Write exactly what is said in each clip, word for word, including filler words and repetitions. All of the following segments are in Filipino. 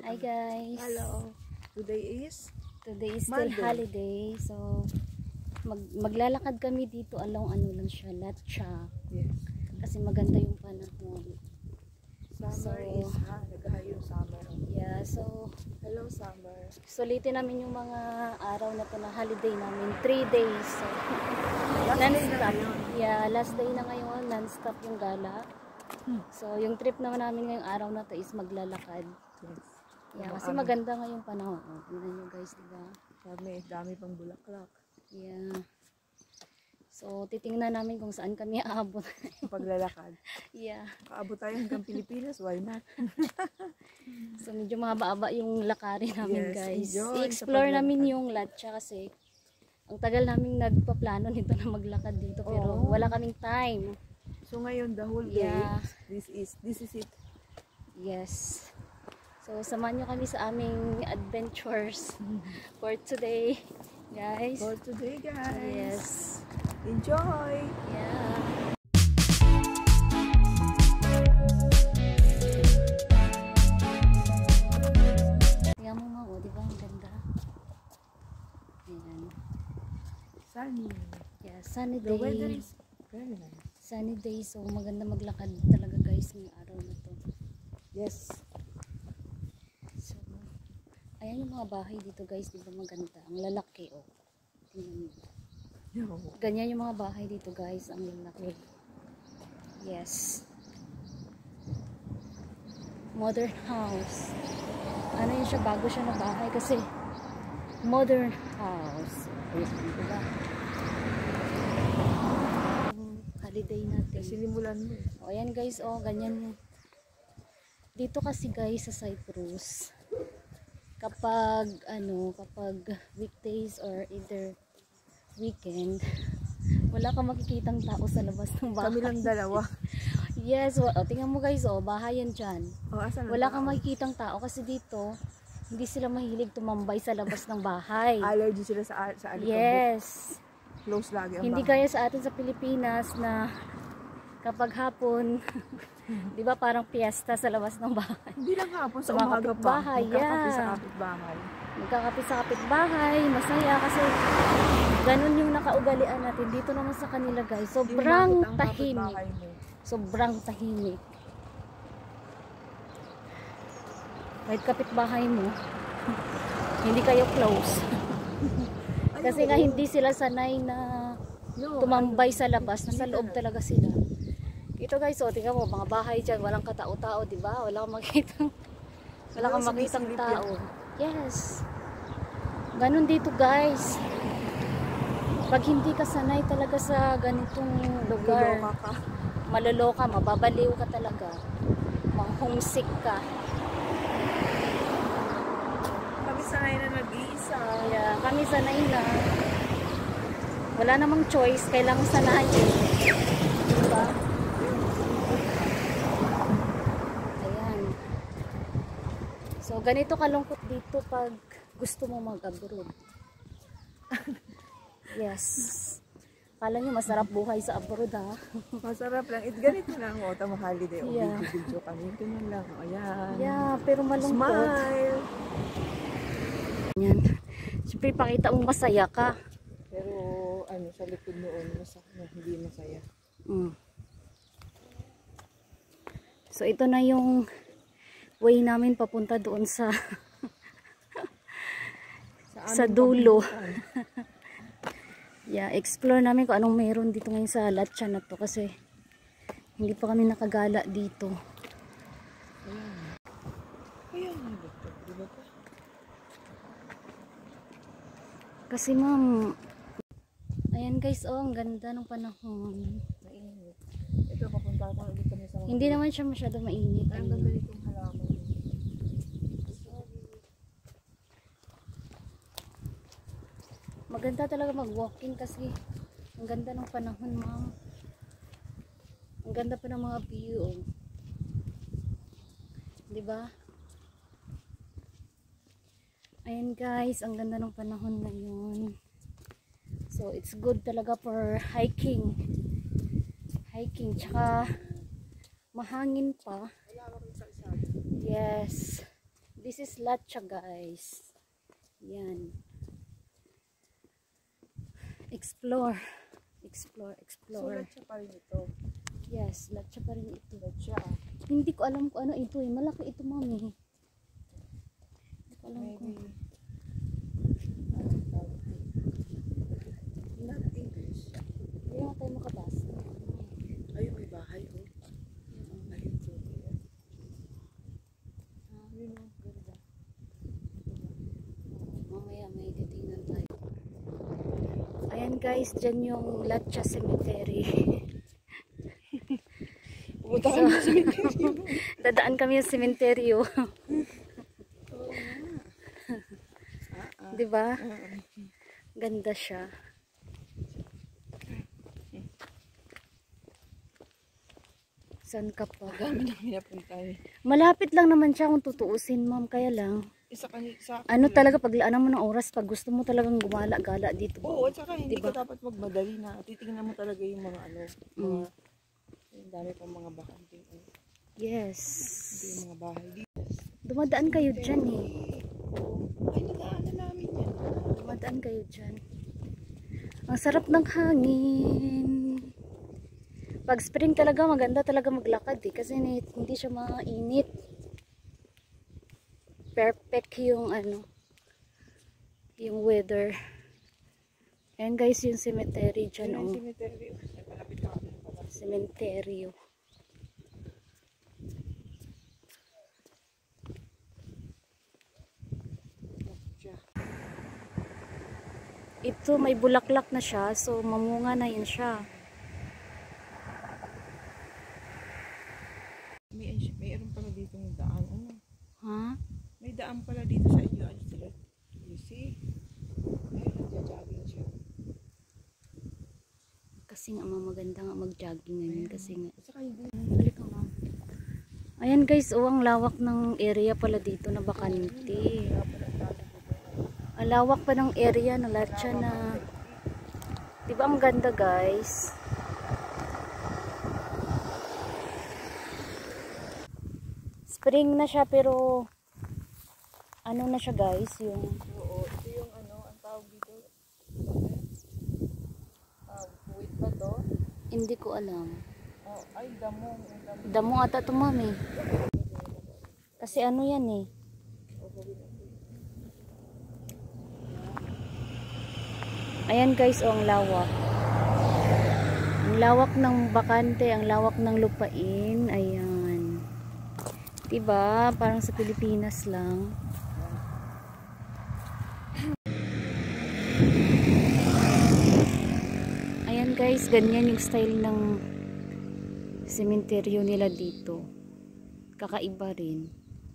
Hi guys. Hello. Today is Today is still Monday. holiday. So mag maglalakad kami dito along ano lang siya, Latcha. Yes. Kasi maganda yung panahon. Summer So, is ha, naghahayo summer. Yeah, so Hello summer. sulitin namin yung mga araw na to na holiday namin. Three days. So, Last day na non-stop. ngayon. Yeah, last day na ngayon. Non-stop yung gala. Hmm. So, yung trip naman namin ngayong araw na to is maglalakad. Yes. Yeah, Ano, kasi ano? maganda ngayong panahon. Oh, tingnan nyo guys, diba? Dami, dami pang bulaklak. Yeah. So, titingnan namin kung saan kami aabot. Paglalakad. Yeah. Kaabot tayo hanggang Pilipinas, why not? So, medyo mahaba-haba yung lakarin namin, Yes, guys. enjoy I-explore sa namin paglalakad. yung Latcha kasi ang tagal namin nagpaplano nito na maglakad dito pero Oo. wala kaming time. So ngayon, the whole day, Yeah. this is, this is it. Yes. So, samahan nyo kami sa aming adventures for today, guys. For today, guys. Yes. Enjoy! Yeah. Tingnan mo mga, oh, di ba? Ang ganda. Ayan. Sunny. Yeah, sunny The weather day. is very nice. Sunny day. So, maganda maglakad talaga guys ngayong araw na to. Yes. So, ayan yung mga bahay dito guys. Di ba maganda? Ang lalaki, oh. Tingnan mo. No. Ganyan yung mga bahay dito guys. Ang lalaki. Yes. Modern house. Ano yun siya? Bago siya na bahay kasi modern house. Ayan, diba? Yung holiday natin. Sinimulan mo eh. O ayan guys, oh, ganyan yan. Dito kasi guys sa Cyprus, kapag ano, kapag weekdays or either weekend, wala kang makikitang tao sa labas ng bahay. Kami lang dalawa. Yes, oh, tingnan mo guys, oh, bahay yan dyan. Oh, asan ang Wala tao? kang makikitang tao kasi dito, hindi sila mahilig tumambay sa labas ng bahay. Allergy sila sa, sa alikabok. Yes. Close lagi ang Hindi bahay. kaya sa atin sa Pilipinas na kapag hapon, di ba parang piyesta sa labas ng bahay. Hindi lang hapon, sa Sa mga umaga pa. kapitbahay, Magkakape yeah. sa kapitbahay. Magkakapit sa kapitbahay, masaya kasi ganun yung nakaugalian natin. Dito naman sa kanila guys, sobrang Hindi mo makita ang tahimik. kapitbahay mo. Sobrang tahimik. Kahit kapitbahay mo, hindi kayo close. Kasi nga hindi sila sanay na No, tumambay ano, sa labas, nasa hindi loob talaga. talaga sila. Ito guys, oh, tingnan mo, mga bahay dyan, walang katao-tao, di ba? Wala kang makitang, wala kang Wala makitang sumisilip tao. Yes. Ganun dito guys. Pag hindi ka sanay talaga sa ganitong lugar, Luloka ka. maloloka, mababaliw ka talaga. Ma-homesick ka. Kami sanay na nag-iisa. Kaya kami sanay na. Wala namang choice, kailangan sanayin. Diba? Ayan. So, ganito kalungkot dito pag gusto mo mag-abroad. Yes. Kala nyo masarap buhay sa abroad, ha? Masarap lang. It ganito lang. O, tamang holiday. O, Yeah. video-video kami. Ganyan lang. O, ayan. Yeah, pero malungkot. Smile. Yan. Siyempre, pakita mong masaya ka. Pero, ano, sa likod noon, mas, no, hindi masaya. Mm. So, ito na yung way namin papunta doon sa sa aming dulo. pabuntukan. Yeah, explore namin kung anong meron dito ngayon sa Latcha na to kasi hindi pa kami nakagala dito. Ayan. Ayan, dito. Diba pa? Kasi ma'am, ayan guys, oh, ang ganda ng panahon. Mainit. Ito, papunta ko ulit kami sa mga. Hindi naman siya masyado mainit. Ang Ano. ganda ditong halaman. Maganda talaga mag-walking kasi ang ganda ng panahon, ma'am. Ang ganda pa ng mga view, oh. 'Di ba? Ayan guys, ang ganda ng panahon ngayon. So, it's good talaga for hiking. Hiking, tsaka mahangin pa. Yes. This This is Latcha, guys. Yan. Explore. Explore, So, explore. latsa pa rin ito. Yes, Latcha pa rin ito. Latsa, ah. Hindi ko alam kung ano ito eh. Malaki ito, mami. Hindi ko alam Maybe, kung... anong tawag dito? Not English. Hindi nga tayo makabasa. Ayun, may bahay, oh. Ayun, so, ayun. Ayun, oh, ganda. Mamaya may titingnan tayo. Ayan guys, dyan yung Latcha Cemetery. Pumunta kami sa cemetery. Dadaan kami sa sementeryo. Oo nga. Ah, ah. 'Di ba? Ah, ah. Ganda siya. Saan ka pa? Dami na pinapunta eh. Malapit lang naman siya kung tutuusin, ma'am. Kaya lang, Isa kanil sa ano talaga, paglaan mo ng oras, pag gusto mo talagang gumala-gala dito. Oo, at saka hindi Diba? ka dapat magmadali na. Titingnan mo talaga yung mga ano, mga, yung dami pang mga bakante. Ano, Yes. hindi yung mga bahay dito. Dumadaan kayo dyan eh. Ay, nadaanan namin yan. Dumadaan kayo dyan. Ang sarap ng hangin. Pag spring talaga, maganda talaga maglakad eh. Kasi hindi siya mainit. Perfect yung ano, yung weather. Ayan guys, yung cemetery dyan. Ayun Oh. yung cemetery. Ay, palapit na kami pala. Cementerio. Siya. Ito may bulaklak na siya, so mamunga na yun siya. May, mayroon pala dito ng daan. Ano? Ha? May daan pala dito sa inyo. Ano sila? You see? Ayun, nagja-jogging siya. Kasi nga maganda nga mag-jogging ngayon kasi nga. At saka hindi. Halika ma'am. Ayan guys, oh, ang lawak ng area pala dito na bakante. Ang lawak pa ng area na Latcha na. Diba ang ganda guys? Spring na siya pero ano na siya guys, yung Oo, ito yung ano, ang tawag dito. Ah, wait ba to? hindi ko alam. Oh, ay, damo. Yung damo. Damo ata ito mami. Kasi ano yan eh. Ayan guys, oh, ang lawak. Ang lawak ng bakante, ang lawak ng lupain. Ayan. Diba? Parang sa Pilipinas lang. Ayan guys, ganyan yung style ng sementeryo nila dito. Kakaiba rin.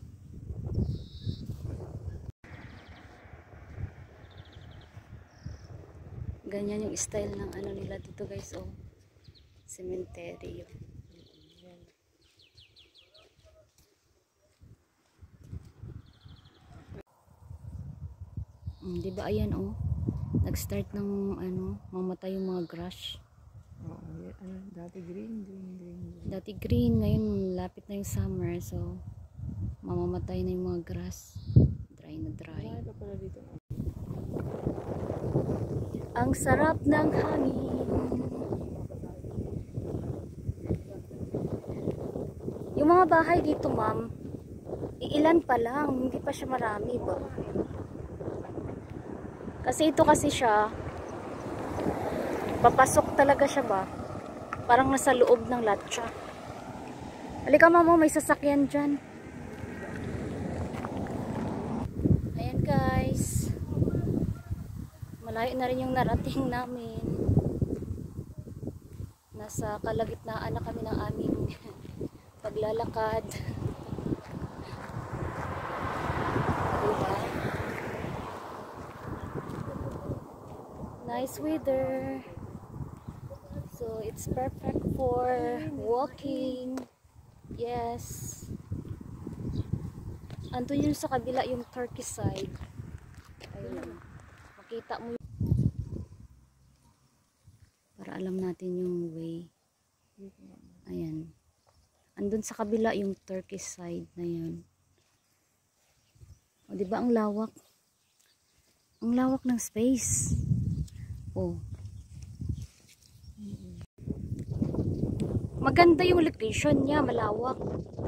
Ganyan yung style ng ano nila dito guys, oh. Sementeryo. Mm, di ba ayan oh. Nag-start ng ano, mamatay yung mga grass. Oo, yan, ano, dati green, green, green, green. Dati green, ngayon lapit na yung summer, so mamamatay na yung mga grass. Dry na dry. Marami pa pala dito. Ang sarap ng hangin. Yung mga bahay dito, ma'am, iilan pa lang, hindi pa siya marami ba? Kasi ito kasi siya, papasok talaga siya ba? Parang nasa loob ng Latcha. Halika mama, may sasakyan dyan. Ayan guys. Malayo na rin yung narating namin. Nasa kalagitnaan na kami ng aming paglalakad. Diba? Nice weather. So it's perfect for walking. Yes. Andun yun sa kabila yung Turkey side. Ayun. Makita mo yun. Para alam natin yung way. Ayan. Andun sa kabila yung Turkey side na yun. 'Di ba ang lawak? Ang lawak ng space. Oh. Maganda yung location niya, malawak.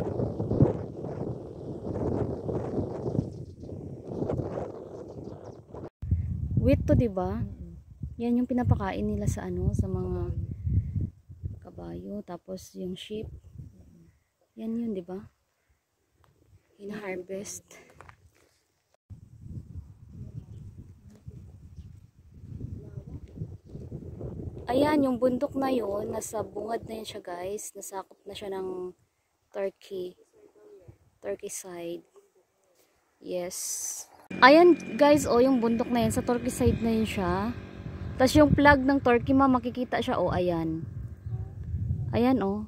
Wheat to, 'di ba? Yan yung pinapakain nila sa ano, sa mga kabayo, tapos yung sheep. Yan yun, 'di ba? Hina-harvest. Ayan, yung bundok na yun, nasa bungad na yun siya, guys. Nasakop na siya ng Turkey. Turkey side. Yes. Ayan, guys, oh, yung bundok na yun, sa Turkey side na yun siya. Tapos yung flag ng Turkey, ma, makikita siya, oh, ayan. Ayan, oh.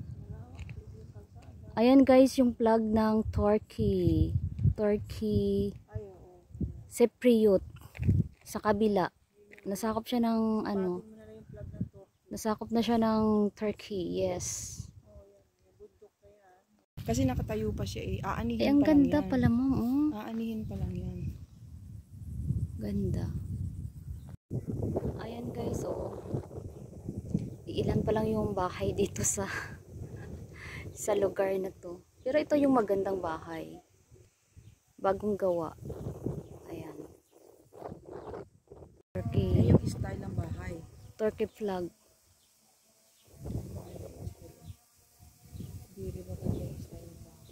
Ayan, guys, yung flag ng Turkey. Turkey. Cypriot. Sa kabila. Nasakop siya ng, ano, nasakop na siya ng Turkey, yes. Kasi nakatayo pa siya eh. Aanihin Eh, ang pa lang ganda yan. pala mo, oh. Aanihin pa lang yan. Ganda. Ayan, guys, oh. Ilan pa lang yung bahay dito sa sa lugar na to. Pero ito yung magandang bahay. Bagong gawa. Ayan. Turkey. Yan yung style ng bahay. Turkey flag. Hindi ba ganda yung style ng bahay?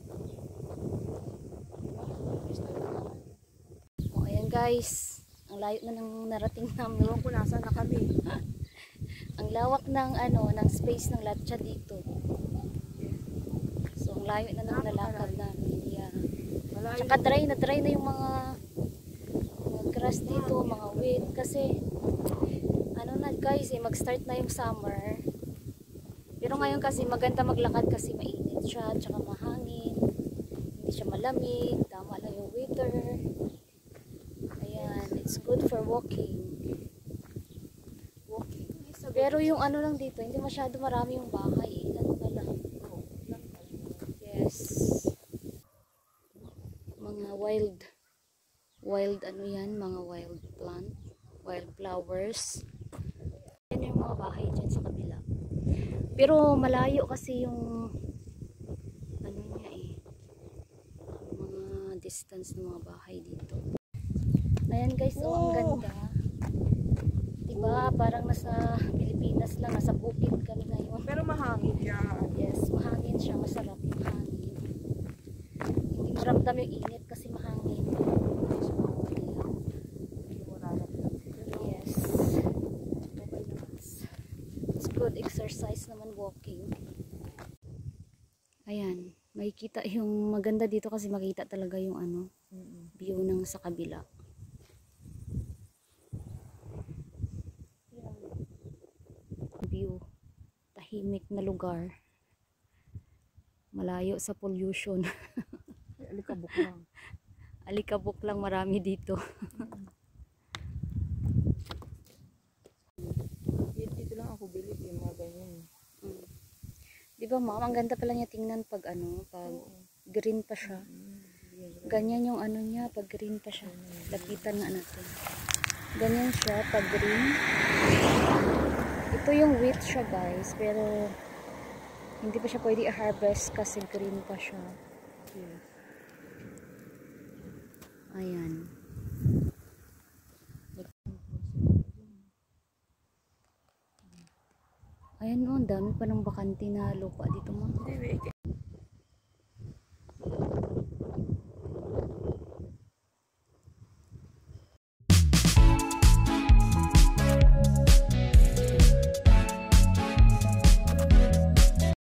Oh, ayan, guys. Ang layo na ng narating namin. Ewan ko nasa na kami. Ang lawak ng ano, ng space ng latcha dito. So, ang layo na ng nalakad namin. Yeah. Malayo. Tsaka dry na dry na yung mga mga grass dito, mga weed. Kasi, ano na guys, eh, mag-start na yung summer. Pero ngayon kasi maganda maglakad kasi mainit siya, tsaka mahangin. Hindi siya malamig, tama lang yung weather. Ayan, it's good for walking. Walking. Pero yung ano lang dito, hindi masyado marami yung bahay. Ilan na lang. Yes. Mga wild, wild ano yan, mga wild plant, wild flowers. Yan yung mga bahay dyan sa kabila. Pero malayo kasi yung ano niya eh, mga distance ng mga bahay dito. Ayan guys, oh, ang ganda. Diba, parang nasa Pilipinas lang, nasa bukid kami ngayon. Pero mahangin siya. Yes, mahangin siya, masarap yung hangin. Hindi maramdam yung init kasi mahangin. Yes. It's good exercise naman walking. Ayan, makikita yung maganda dito kasi makita talaga yung ano, view ng sa kabila. View, tahimik na lugar, malayo sa pollution. Alikabok lang. Alikabok lang marami dito. Dito lang ako bilib yung mga ganyan. Mm. Di ba ma'am, ang ganda pala niya tingnan pag ano, pag green pa siya. Ganyan yung ano niya, pag green pa siya. Lapitan nga natin. Ganyan siya pag green. Ito yung wheat siya guys, pero hindi pa siya pwede i-harvest kasi green pa siya. Yes. Ayan. Ayan o, ang dami pa ng bakante na lupa dito mo. Hindi,